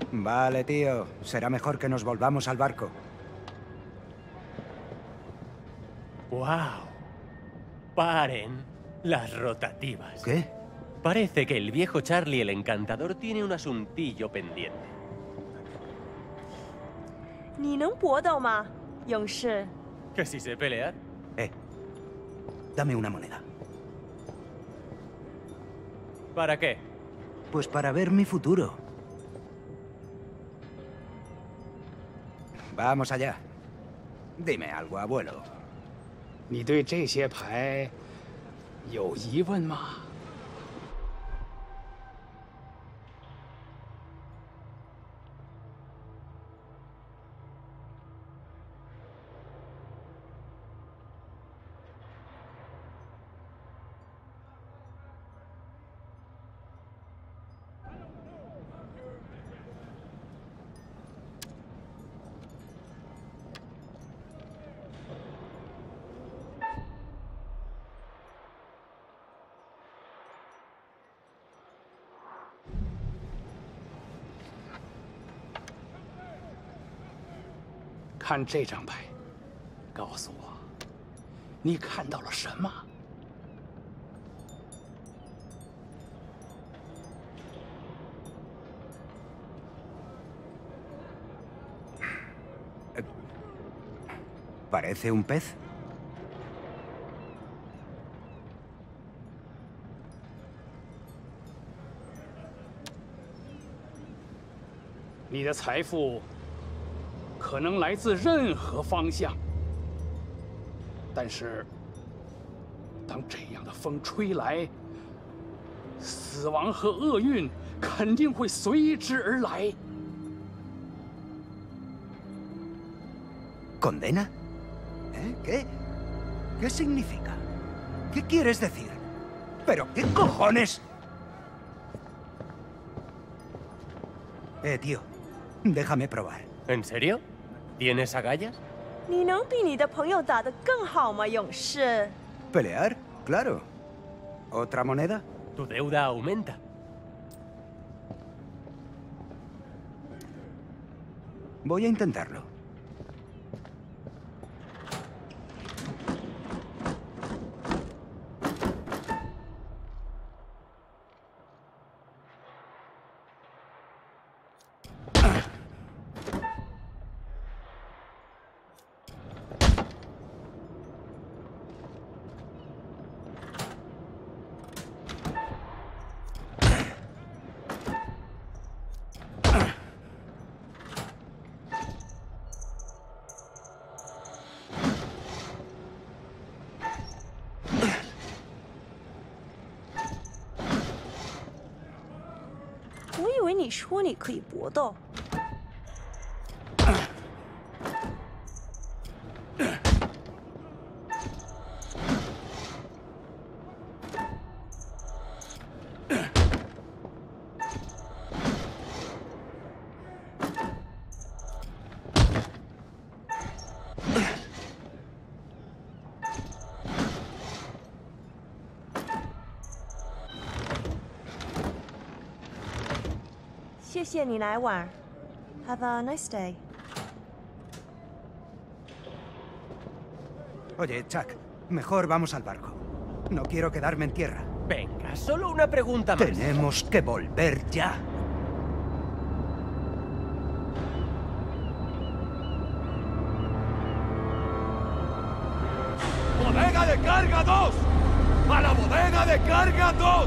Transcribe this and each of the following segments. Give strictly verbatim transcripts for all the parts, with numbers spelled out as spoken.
Vale, tío. Será mejor que nos volvamos al barco. ¡Wow! Paren las rotativas. ¿Qué? Parece que el viejo Charlie el Encantador tiene un asuntillo pendiente. 你能搏斗吗，勇士？ ¿Que si sé pelear? Eh. Dame una moneda. ¿Para qué? Pues para ver mi futuro. Vamos allá. Dime algo, abuelo. 你对这些牌有疑问吗？ 看这张牌，告诉我，你看到了什么？ ¿Parece un pez? 你的财富可能来自任何方向，但是当这样的风吹来，死亡和厄运肯定会随之而来。 ¿Condena? ¿Eh? ¿Qué? ¿Qué significa? ¿Qué quieres decir? ¿Pero qué cojones? Eh, tío. Déjame probar. ¿En serio? ¿Tienes agallas? 你能比你的朋友打得更好吗，勇士？ ¿Pelear? Claro. ¿Otra moneda? Tu deuda aumenta. Voy a intentarlo. “我以为你说你可以搏斗。” 谢谢你来玩 ，Have a nice day. Oye, Chuck, mejor vamos al barco. No quiero quedarme en tierra. Venga, solo una pregunta más. Tenemos que volver ya. ¡Bodega de carga dos! ¡A la bodega de carga dos!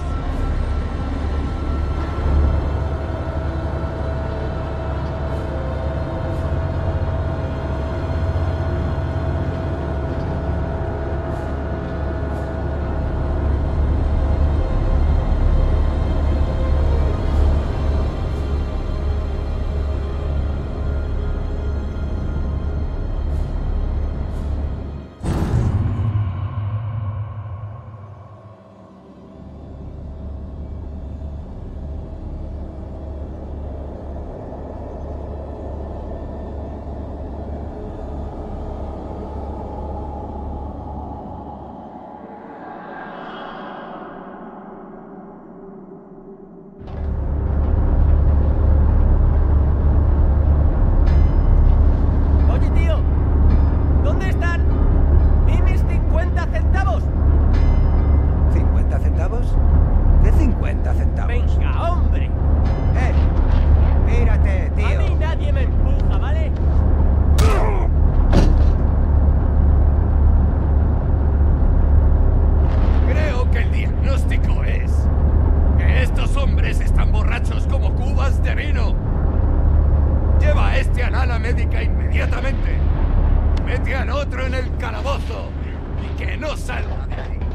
de vino. Lleva a este al ala médica inmediatamente. Mete al otro en el calabozo y que no salga de ahí.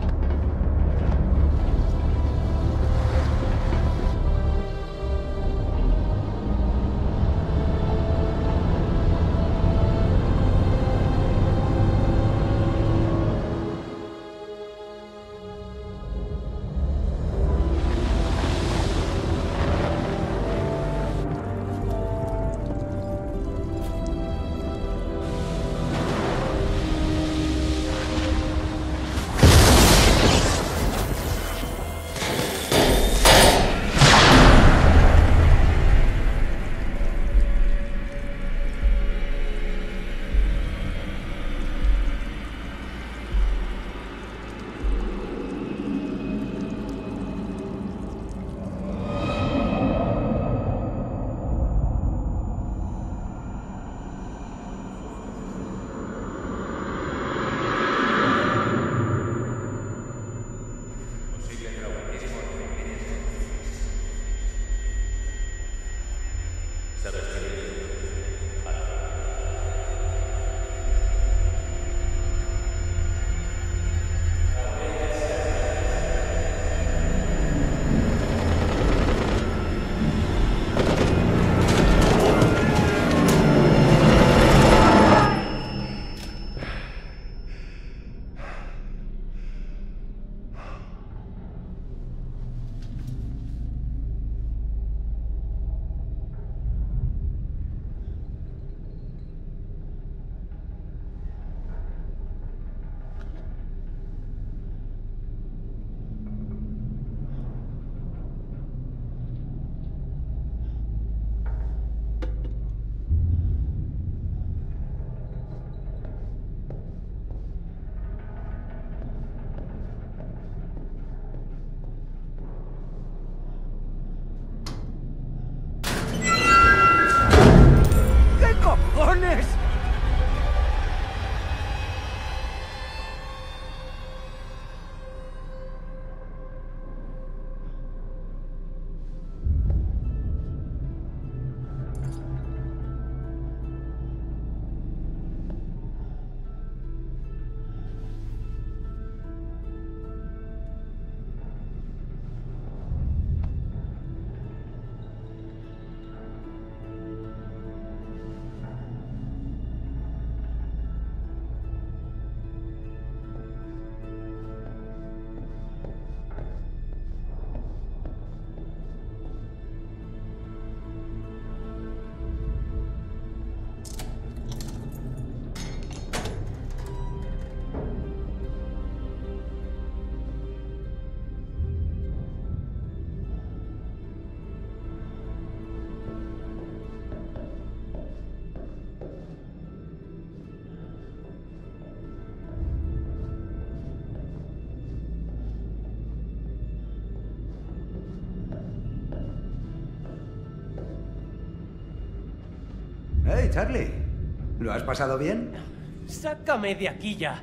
Hey, Charlie. ¿Lo has pasado bien? ¡Sácame de aquí ya!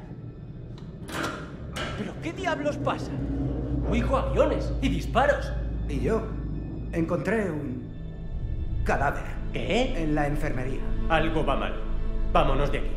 ¿Pero qué diablos pasa? Oigo aviones y disparos. Y yo encontré un cadáver. ¿Qué? En la enfermería. Algo va mal. Vámonos de aquí.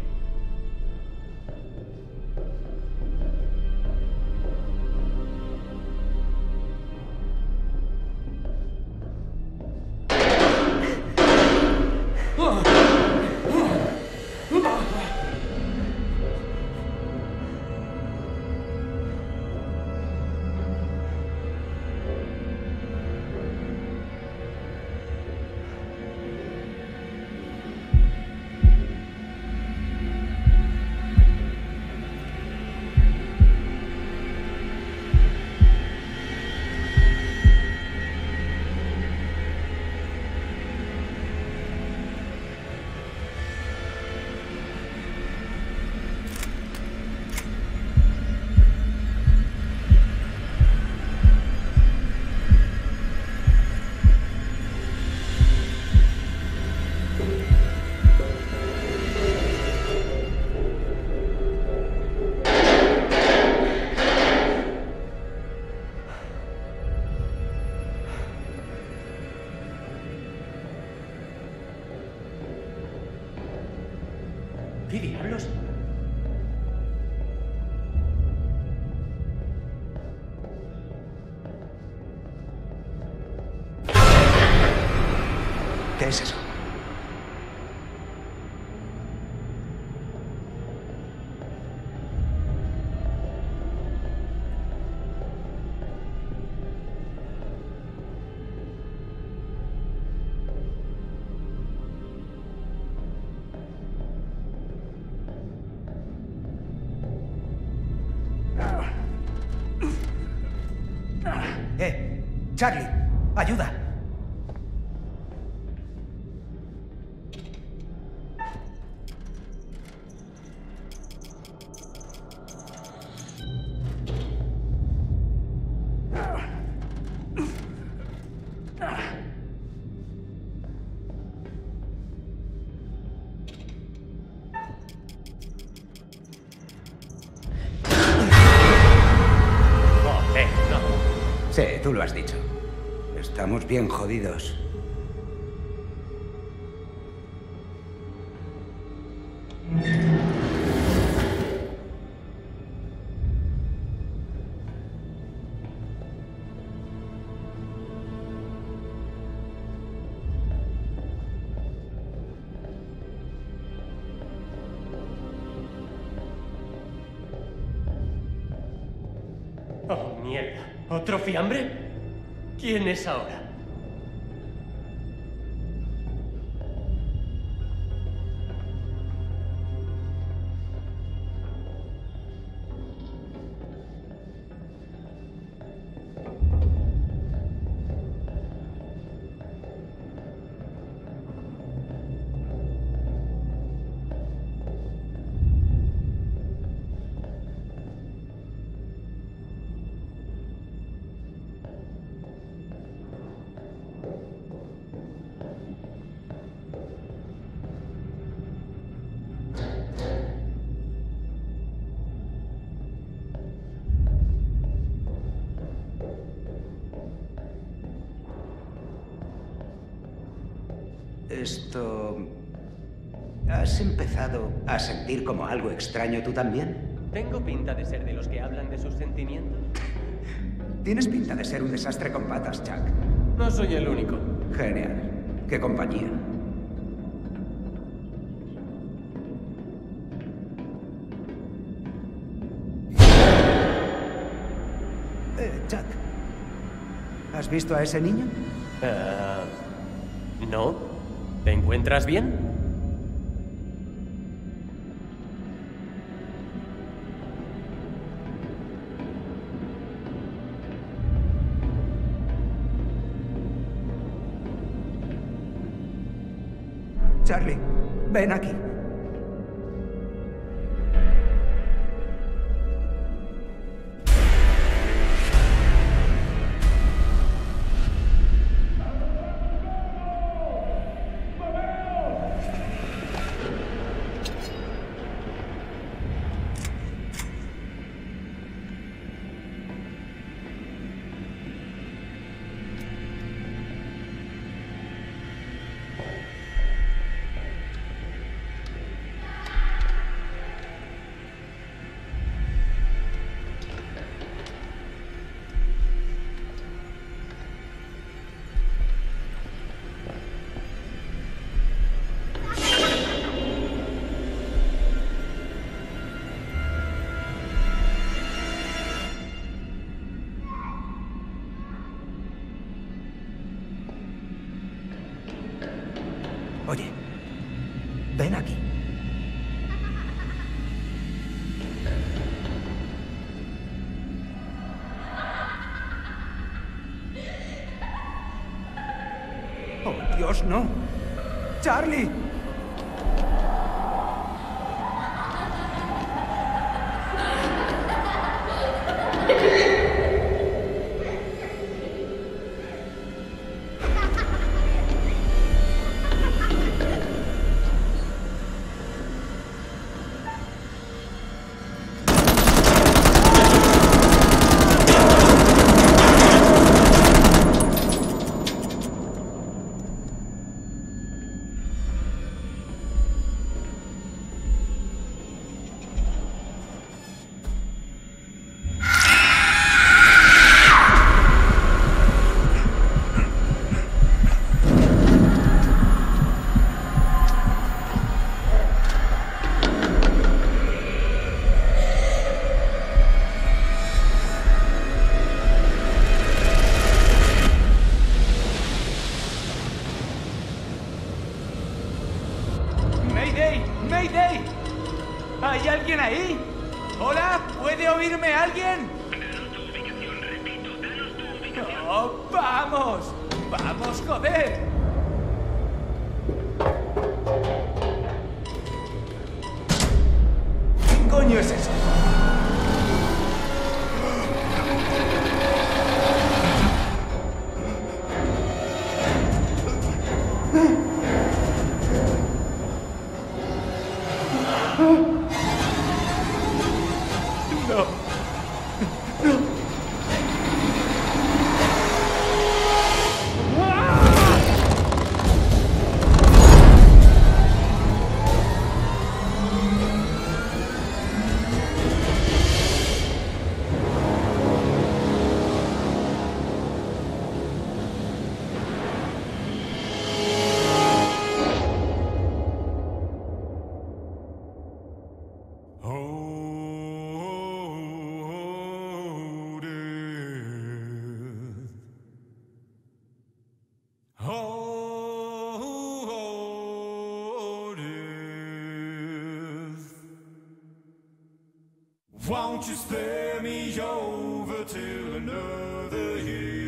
¿Qué diablos? ¿Qué es eso? ¡Eh! ¡Charlie! ¡Ayuda! Joder, no. Sí, tú lo has dicho. Estamos bien jodidos. Oh, mierda. ¿Otro fiambre? ¿Quién es ahora? Esto... ¿Has empezado a sentir como algo extraño tú también? ¿Tengo pinta de ser de los que hablan de sus sentimientos? Tienes pinta de ser un desastre con patas, Chuck. No soy el único. Genial. Qué compañía. Eh, Chuck. ¿Has visto a ese niño? Uh, no. ¿Te encuentras bien? Charlie, ven aquí. Oye, ven aquí. Oh, Dios, no. ¡Charlie! alguien ahí? ¿Hola? ¿Puede oírme alguien? ¡No! ¡Vamos! ¡Vamos, joder! ¿Qué coño es eso? Won't you spare me over till another year?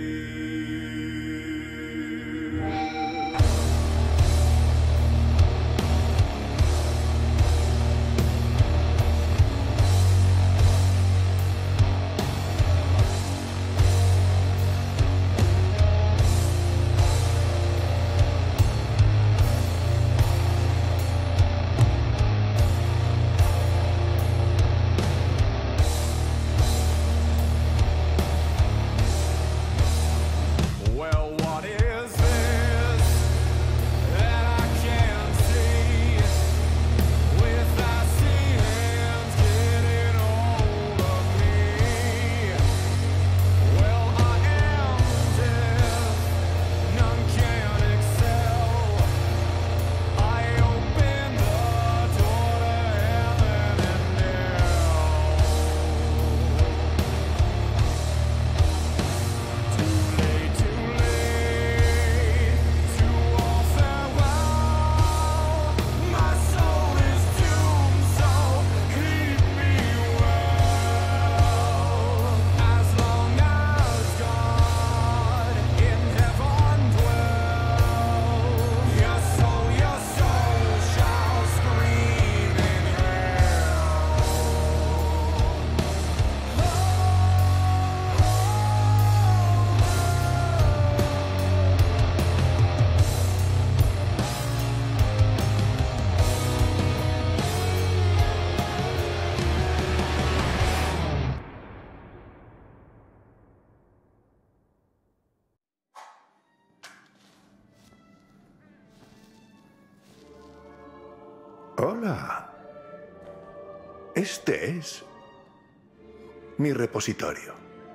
Hola. Este es mi repositorio.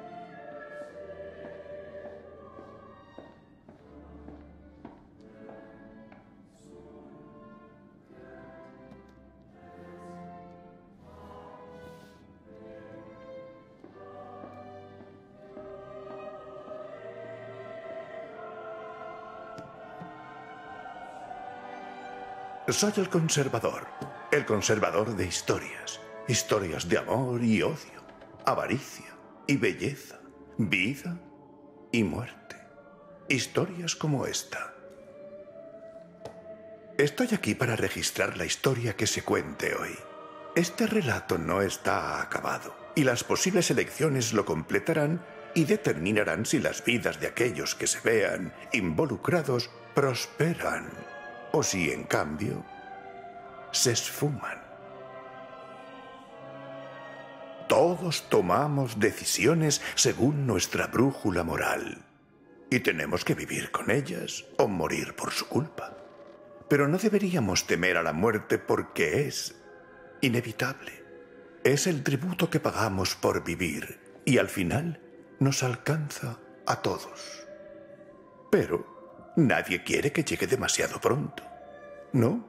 Soy el conservador, el conservador de historias, historias de amor y odio, avaricia y belleza, vida y muerte, historias como esta. Estoy aquí para registrar la historia que se cuente hoy. Este relato no está acabado y las posibles elecciones lo completarán y determinarán si las vidas de aquellos que se vean involucrados prosperan o si, en cambio, se esfuman. Todos tomamos decisiones según nuestra brújula moral y tenemos que vivir con ellas o morir por su culpa. Pero no deberíamos temer a la muerte porque es inevitable. Es el tributo que pagamos por vivir y al final nos alcanza a todos. Pero nadie quiere que llegue demasiado pronto, ¿no?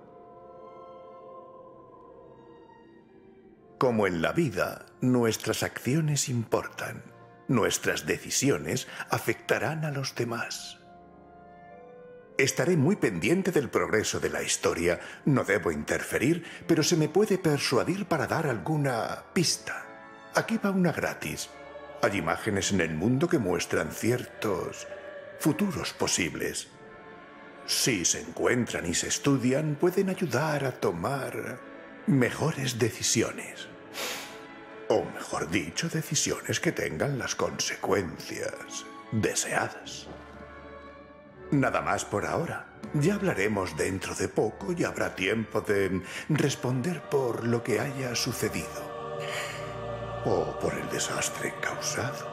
Como en la vida, nuestras acciones importan. Nuestras decisiones afectarán a los demás. Estaré muy pendiente del progreso de la historia. No debo interferir, pero se me puede persuadir para dar alguna pista. Aquí va una gratis. Hay imágenes en el mundo que muestran ciertos futuros posibles. Si se encuentran y se estudian, pueden ayudar a tomar mejores decisiones. O mejor dicho, decisiones que tengan las consecuencias deseadas. Nada más por ahora. Ya hablaremos dentro de poco y habrá tiempo de responder por lo que haya sucedido. O por el desastre causado.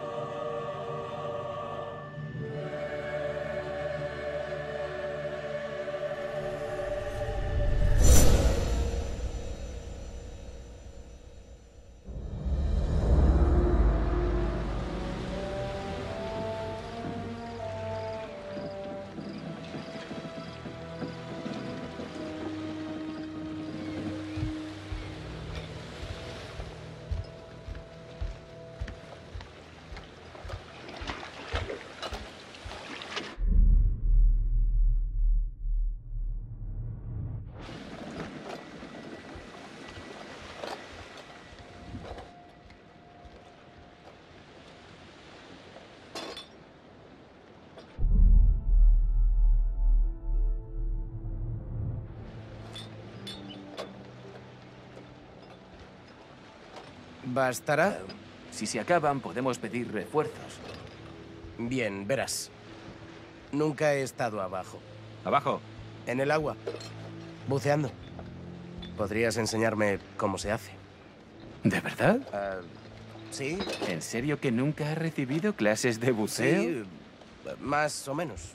¿Bastará? Si se acaban, podemos pedir refuerzos. Bien, verás. Nunca he estado abajo. ¿Abajo? En el agua. Buceando. ¿Podrías enseñarme cómo se hace? ¿De verdad? Uh, ¿Sí? ¿En serio que nunca has recibido clases de buceo? Sí, más o menos.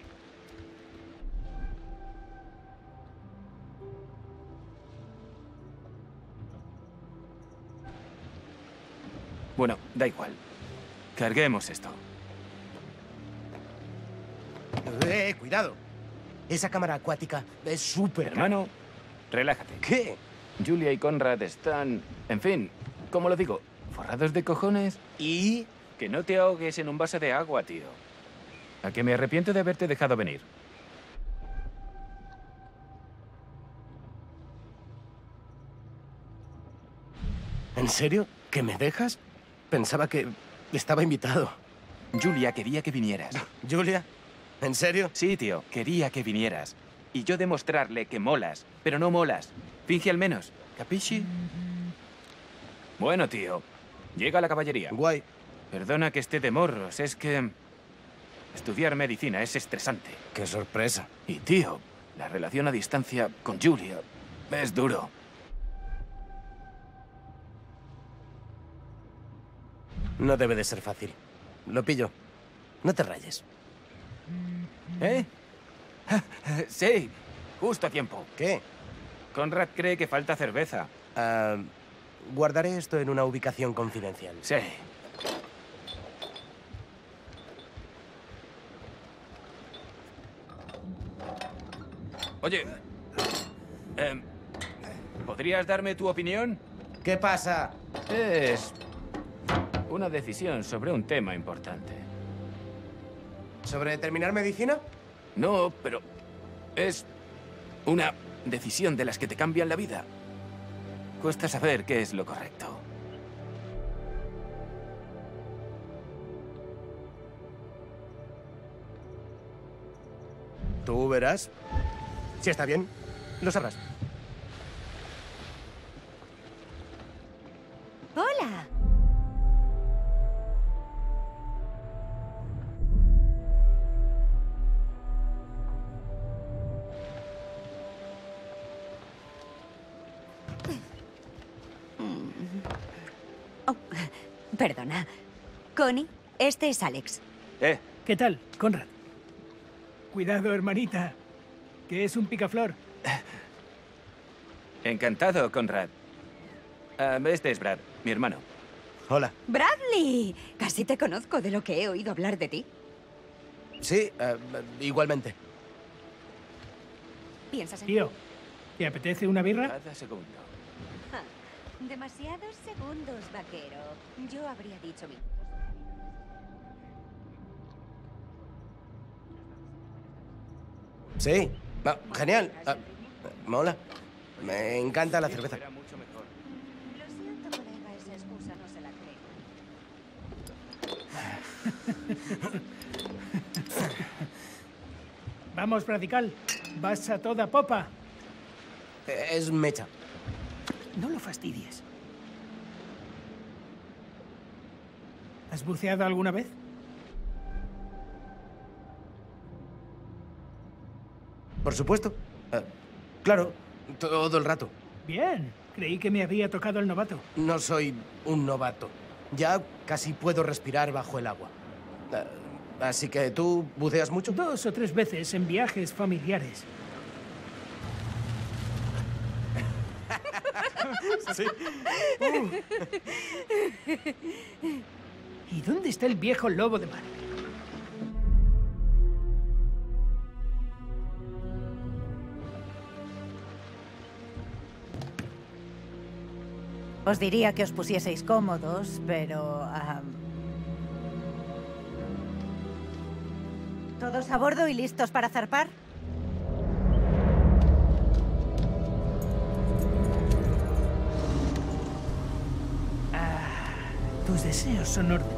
Bueno, da igual. Carguemos esto. ¡Eh, cuidado! Esa cámara acuática es súper... Hermano, relájate. ¿Qué? Julia y Conrad están... En fin, ¿cómo lo digo? ¿Forrados de cojones? ¿Y? Que no te ahogues en un vaso de agua, tío. A que me arrepiento de haberte dejado venir. ¿En serio? ¿Que me dejas? Pensaba que estaba invitado. Julia quería que vinieras. ¿Julia? ¿En serio? Sí, tío. Quería que vinieras. Y yo demostrarle que molas. Pero no molas. Finge al menos. ¿Capisci? Bueno, tío. Llega la caballería. Guay. Perdona que esté de morros. Es que... estudiar medicina es estresante. ¡Qué sorpresa! Y, tío, la relación a distancia con Julia es duro. No debe de ser fácil. Lo pillo. No te rayes. ¿Eh? Sí, justo a tiempo. ¿Qué? Conrad cree que falta cerveza. Uh, guardaré esto en una ubicación confidencial. Sí. Oye, eh, ¿podrías darme tu opinión? ¿Qué pasa? Es una decisión sobre un tema importante. ¿Sobre terminar medicina? No, pero es una decisión de las que te cambian la vida. Cuesta saber qué es lo correcto. Tú verás. Si está bien, lo sabrás. ¡Hola! Oh, perdona. Connie, este es Alex. ¿Eh? ¿Qué tal, Conrad? Cuidado, hermanita, que es un picaflor. Encantado, Conrad. Uh, este es Brad, mi hermano. Hola. ¡Bradley! Casi te conozco de lo que he oído hablar de ti. Sí, uh, igualmente. ¿Piensas en Tío, ¿te apetece una birra? Cada segundo. Ah, demasiados segundos, vaquero. Yo habría dicho mi... Sí. Ah, genial. Ah, mola. Me encanta la cerveza. Lo siento, colega, esa excusa no se la creo. Vamos, Radical. Vas a toda popa. Es mecha. No lo fastidies. ¿Has buceado alguna vez? Por supuesto. Ah, claro, todo el rato. Bien. Creí que me había tocado el novato. No soy un novato. Ya casi puedo respirar bajo el agua. Ah, así que tú buceas mucho. Dos o tres veces en viajes familiares. Sí. Uh. ¿Y dónde está el viejo lobo de mar? Os diría que os pusieseis cómodos, pero... Um... ¿Todos a bordo y listos para zarpar? Ah, tus deseos son órdenes.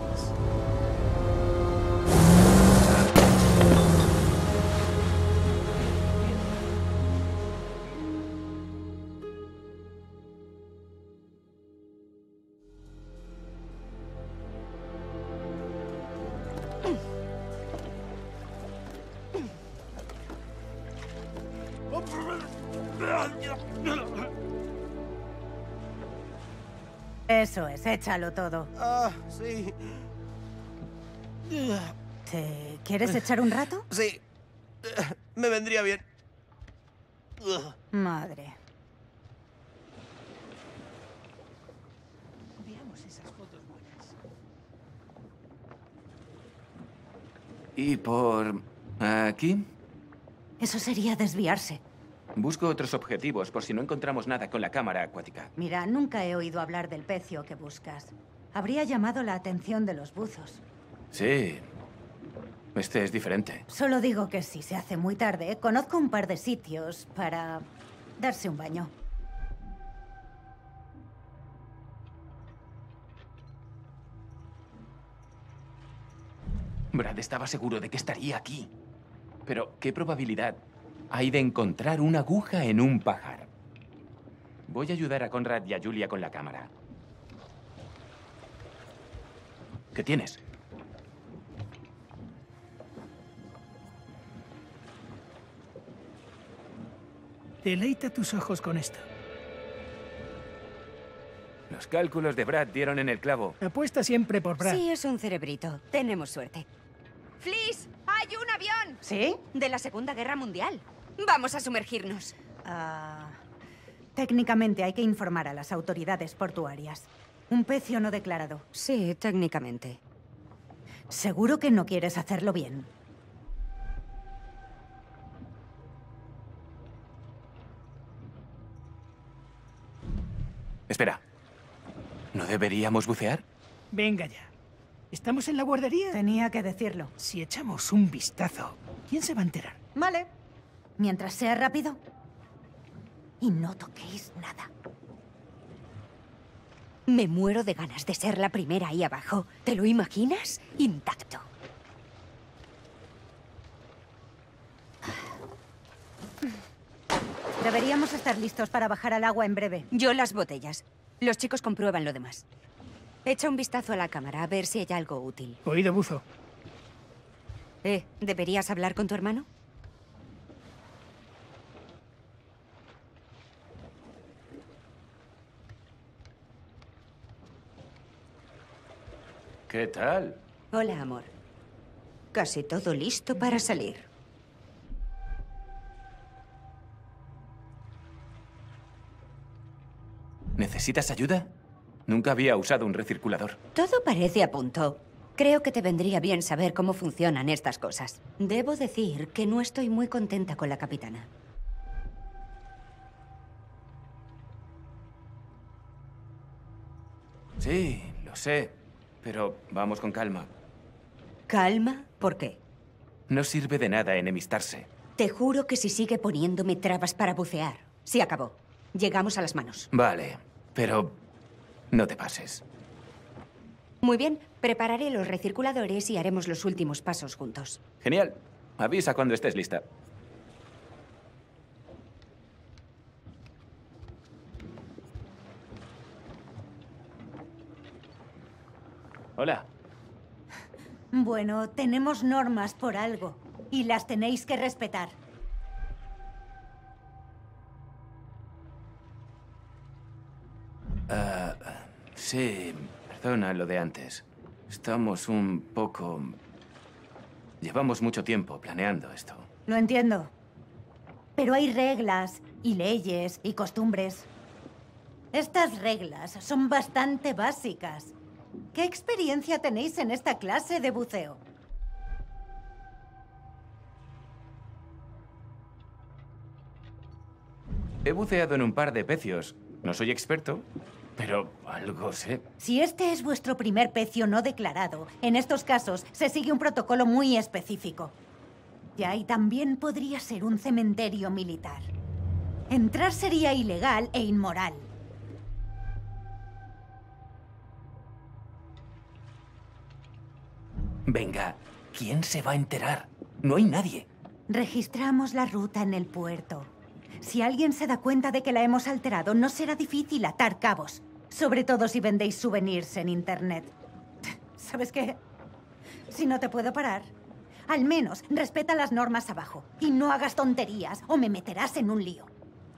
Eso es, échalo todo. Ah, sí. ¿Te quieres echar un rato? Sí. Me vendría bien. Madre. Veamos esas fotos buenas. ¿Y por aquí? Eso sería desviarse. Busco otros objetivos por si no encontramos nada con la cámara acuática. Mira, nunca he oído hablar del pecio que buscas. Habría llamado la atención de los buzos. Sí. Este es diferente. Solo digo que si se hace muy tarde, conozco un par de sitios para darse un baño. Brad estaba seguro de que estaría aquí. Pero, ¿qué probabilidad hay de encontrar una aguja en un pajar? Voy a ayudar a Conrad y a Julia con la cámara. ¿Qué tienes? Deleita tus ojos con esto. Los cálculos de Brad dieron en el clavo. Apuesta siempre por Brad. Sí, es un cerebrito. Tenemos suerte. ¡Fliss! ¡Hay un avión! ¿Sí? De la Segunda Guerra Mundial. Vamos a sumergirnos. Ah, técnicamente hay que informar a las autoridades portuarias. Un pecio no declarado. Sí, técnicamente. ¿Seguro que no quieres hacerlo bien? Espera. ¿No deberíamos bucear? Venga ya. ¿Estamos en la guardería? Tenía que decirlo. Si echamos un vistazo, ¿quién se va a enterar? Vale. Mientras sea rápido. Y no toquéis nada. Me muero de ganas de ser la primera ahí abajo. ¿Te lo imaginas? Intacto. Deberíamos estar listos para bajar al agua en breve. Yo las botellas. Los chicos comprueban lo demás. Echa un vistazo a la cámara a ver si hay algo útil. Oído, buzo. Eh, ¿deberías hablar con tu hermano? ¿Qué tal? Hola, amor. Casi todo listo para salir. ¿Necesitas ayuda? Nunca había usado un recirculador. Todo parece a punto. Creo que te vendría bien saber cómo funcionan estas cosas. Debo decir que no estoy muy contenta con la capitana. Sí, lo sé. Pero vamos con calma. ¿Calma? ¿Por qué? No sirve de nada enemistarse. Te juro que si sigue poniéndome trabas para bucear, se acabó. Llegamos a las manos. Vale, pero no te pases. Muy bien, prepararé los recirculadores y haremos los últimos pasos juntos. Genial. Avisa cuando estés lista. Hola. Bueno, tenemos normas por algo. Y las tenéis que respetar. Uh, sí, perdona lo de antes. Estamos un poco... Llevamos mucho tiempo planeando esto. Lo entiendo. Pero hay reglas, y leyes, y costumbres. Estas reglas son bastante básicas. ¿Qué experiencia tenéis en esta clase de buceo? He buceado en un par de pecios. No soy experto, pero algo sé. Si este es vuestro primer pecio no declarado, en estos casos se sigue un protocolo muy específico. Ya, y también podría ser un cementerio militar. Entrar sería ilegal e inmoral. Venga, ¿quién se va a enterar? No hay nadie. Registramos la ruta en el puerto. Si alguien se da cuenta de que la hemos alterado, no será difícil atar cabos. Sobre todo si vendéis souvenirs en Internet. ¿Sabes qué? Si no te puedo parar, al menos respeta las normas abajo. Y no hagas tonterías o me meterás en un lío.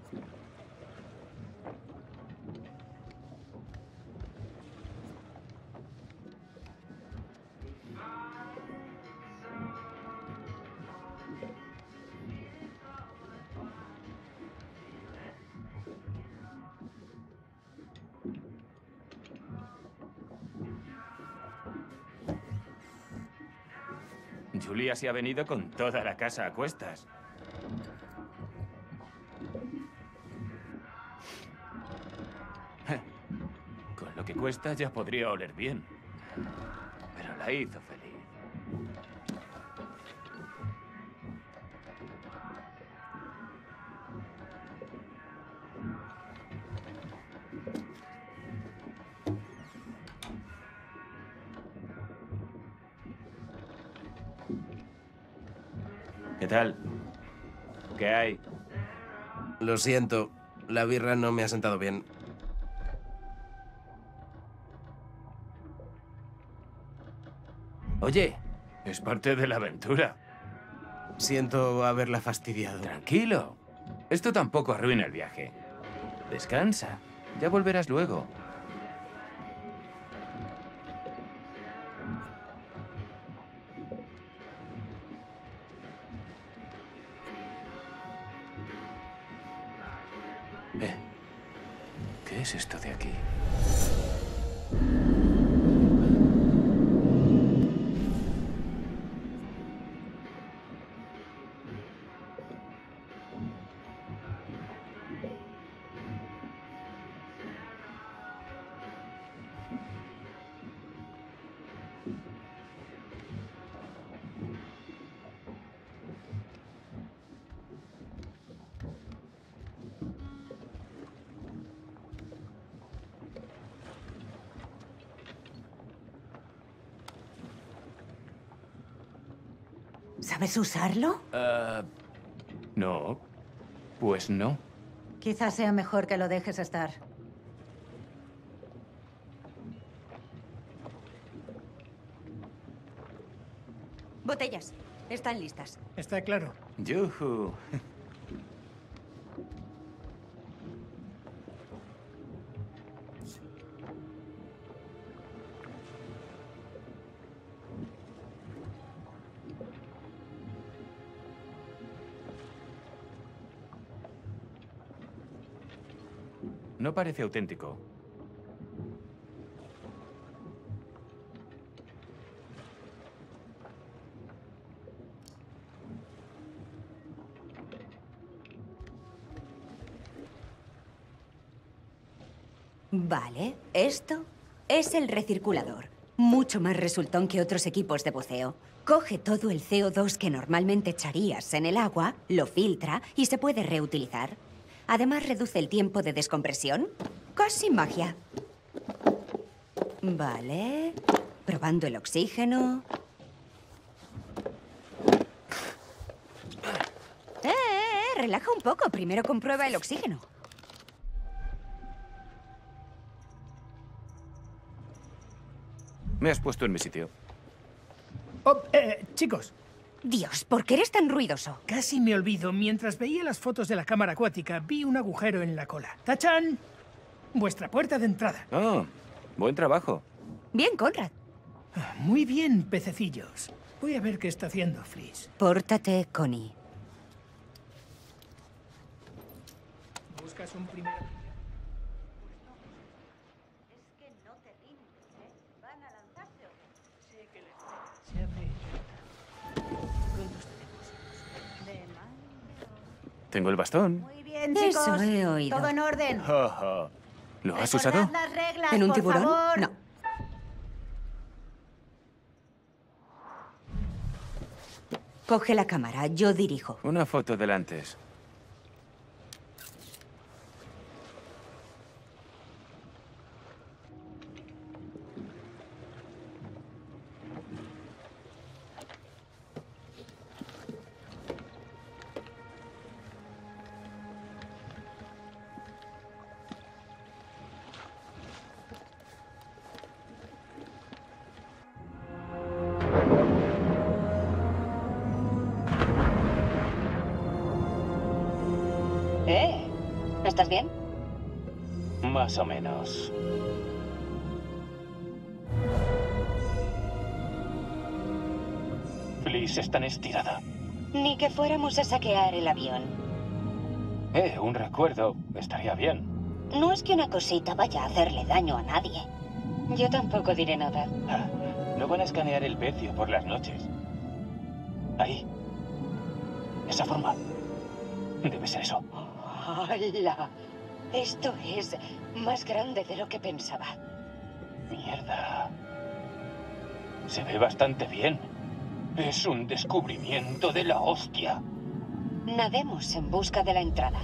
Julia se ha venido con toda la casa a cuestas. Con lo que cuesta ya podría oler bien. Pero la hizo feliz. ¿Qué tal? ¿Qué hay? Lo siento, la birra no me ha sentado bien. Oye, es parte de la aventura. Siento haberla fastidiado. Tranquilo. Esto tampoco arruina el viaje. Descansa. Ya volverás luego. Eh, ¿qué es esto de aquí? ¿Sabes usarlo? Uh, no. Pues no. Quizás sea mejor que lo dejes estar. Botellas. Están listas. Está claro. Yuhu. No parece auténtico. Vale, esto es el recirculador. Mucho más resultón que otros equipos de buceo. Coge todo el C O dos que normalmente echarías en el agua, lo filtra y se puede reutilizar. Además, reduce el tiempo de descompresión. Casi magia. Vale. Probando el oxígeno. Eh, eh, eh, relaja un poco. Primero comprueba el oxígeno. Me has puesto en mi sitio. Oh, eh, chicos. Dios, ¿por qué eres tan ruidoso? Casi me olvido. Mientras veía las fotos de la cámara acuática, vi un agujero en la cola. ¡Tachan! Vuestra puerta de entrada. Oh, buen trabajo. Bien, Conrad. Ah, muy bien, pececillos. Voy a ver qué está haciendo Fliss. Pórtate, Connie. ¿Buscas un primer...? Tengo el bastón. Muy bien, chicos. Eso he oído. Todo en orden. Ja, ja. ¿Lo has Recordad usado? las reglas, ¿En un por tiburón? favor. No. Coge la cámara, yo dirijo. Una foto del antes. ¿Eh? ¿Estás bien? Más o menos. Fliss es tan estirada. Ni que fuéramos a saquear el avión. Eh, un recuerdo estaría bien. No es que una cosita vaya a hacerle daño a nadie. Yo tampoco diré nada. Ah, no van a escanear el pecio por las noches. Ahí. Esa forma. Debe ser eso. ¡Hala! Esto es más grande de lo que pensaba. Mierda. Se ve bastante bien. Es un descubrimiento de la hostia. Nademos en busca de la entrada.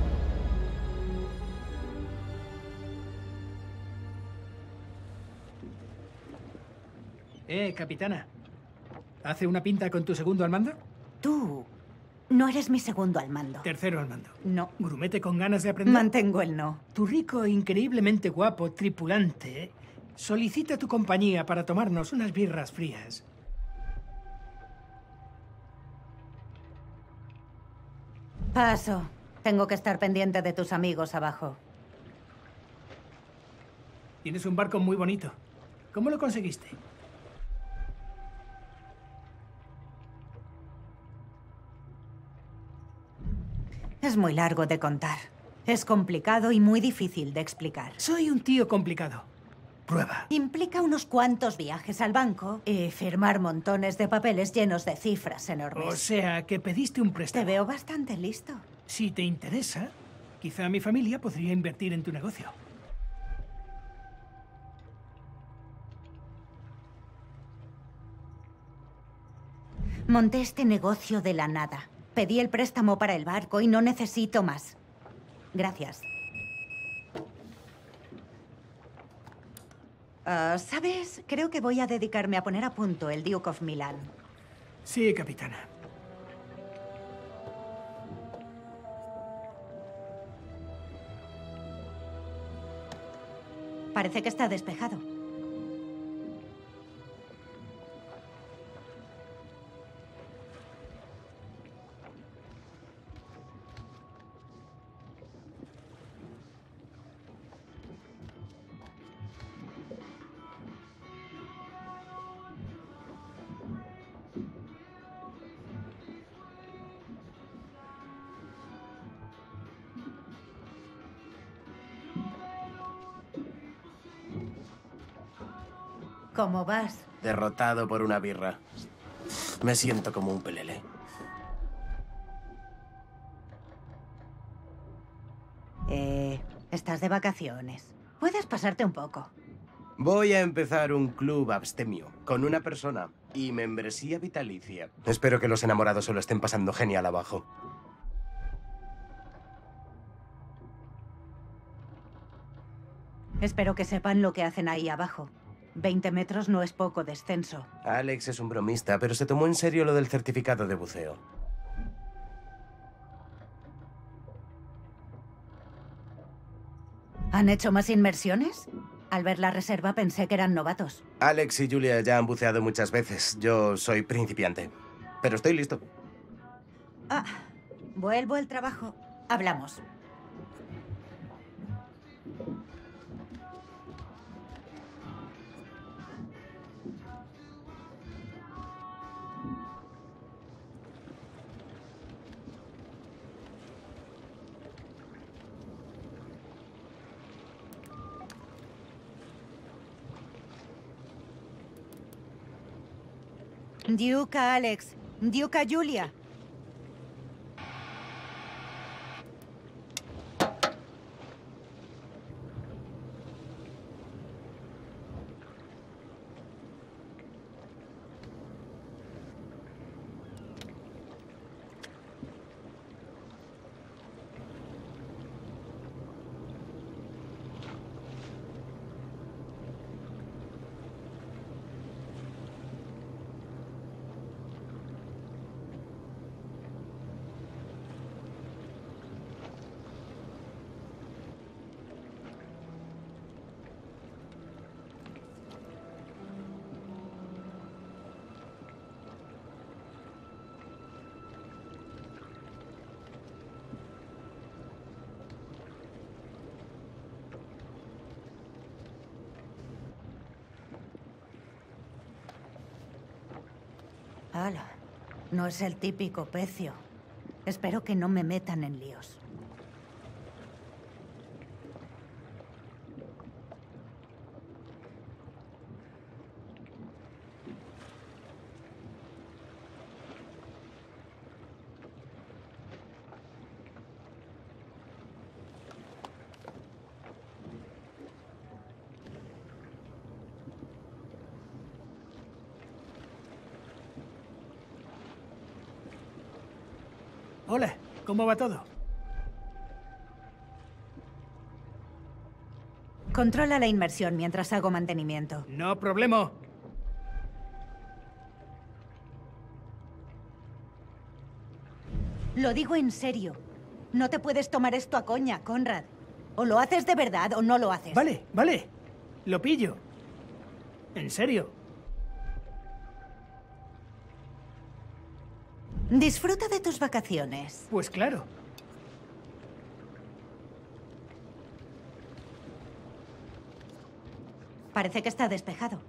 Eh, capitana. ¿Hace una pinta con tu segundo al mando? Tú no eres mi segundo al mando. Tercero al mando. No. ¿Grumete con ganas de aprender? Mantengo el no. Tu rico e increíblemente guapo tripulante solicita tu compañía para tomarnos unas birras frías. Paso. Tengo que estar pendiente de tus amigos abajo. Tienes un barco muy bonito. ¿Cómo lo conseguiste? Es muy largo de contar. Es complicado y muy difícil de explicar. Soy un tío complicado. Prueba. Implica unos cuantos viajes al banco y firmar montones de papeles llenos de cifras enormes. O sea, que pediste un préstamo. Te veo bastante listo. Si te interesa, quizá mi familia podría invertir en tu negocio. Monté este negocio de la nada. Pedí el préstamo para el barco y no necesito más. Gracias. Uh, ¿Sabes? Creo que voy a dedicarme a poner a punto el Duke of Milan. Sí, capitana. Parece que está despejado. ¿Cómo vas? Derrotado por una birra. Me siento como un pelele. Eh, estás de vacaciones. Puedes pasarte un poco. Voy a empezar un club abstemio con una persona. Y membresía vitalicia. Espero que los enamorados se lo estén pasando genial abajo. Espero que sepan lo que hacen ahí abajo. veinte metros no es poco descenso. Alex es un bromista, pero se tomó en serio lo del certificado de buceo. ¿Han hecho más inmersiones? Al ver la reserva pensé que eran novatos. Alex y Julia ya han buceado muchas veces. Yo soy principiante. Pero estoy listo. Ah, vuelvo al trabajo. Hablamos. Duke a Alex. Duke a Julia. Hala, no es el típico pecio. Espero que no me metan en líos. Hola, ¿cómo va todo? Controla la inmersión mientras hago mantenimiento. No problema. Lo digo en serio. No te puedes tomar esto a coña, Conrad. O lo haces de verdad o no lo haces. Vale, vale. Lo pillo. En serio. Disfruta de tus vacaciones. Pues claro. Parece que está despejado.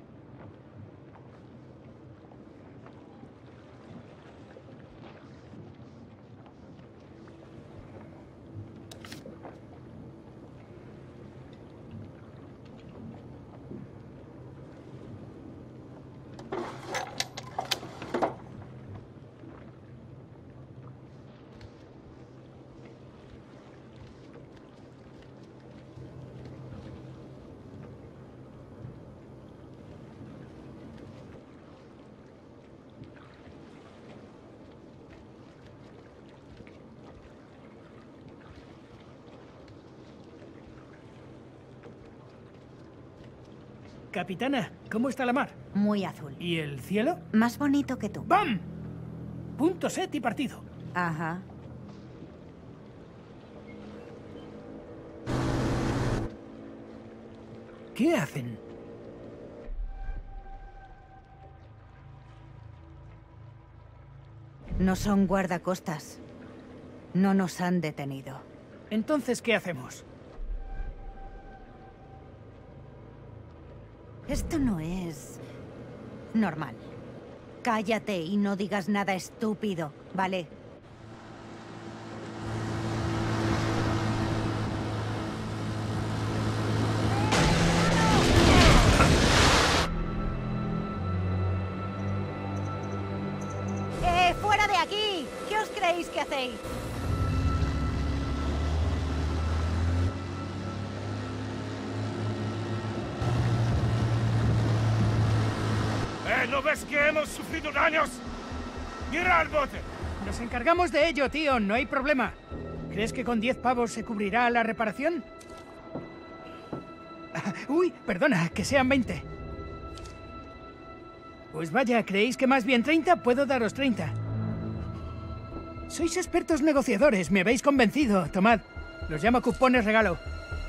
Capitana, ¿cómo está la mar? Muy azul. ¿Y el cielo? Más bonito que tú. ¡Bam! Punto set y partido. Ajá. ¿Qué hacen? No son guardacostas. No nos han detenido. Entonces, ¿qué hacemos? Esto no es normal. Cállate y no digas nada estúpido, ¿vale? ¡Eh, fuera de aquí! ¿Qué os creéis que hacéis? ¿Qué? ¿No ves que hemos sufrido daños? ¡Mira al bote! Nos encargamos de ello, tío. No hay problema. ¿Crees que con diez pavos se cubrirá la reparación? Uy, perdona, que sean veinte. Pues vaya, ¿creéis que más bien treinta? Puedo daros treinta. Sois expertos negociadores, me habéis convencido. Tomad, los llamo cupones regalo.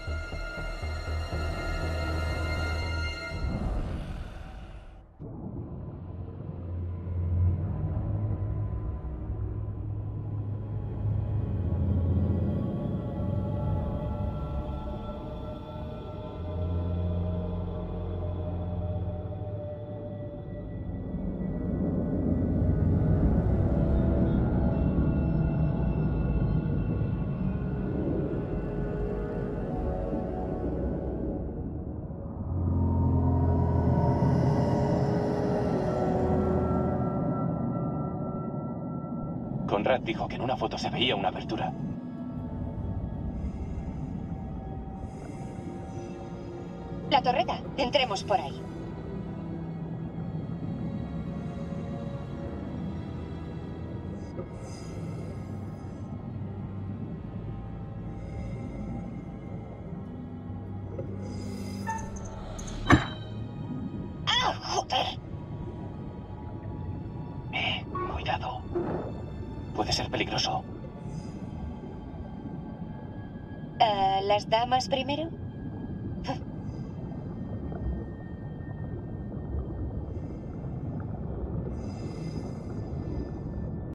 Conrad dijo que en una foto se veía una abertura. La torreta. Entremos por ahí. ¡Ah, joder! Eh, cuidado. Puede ser peligroso. Uh, ¿Las damas primero?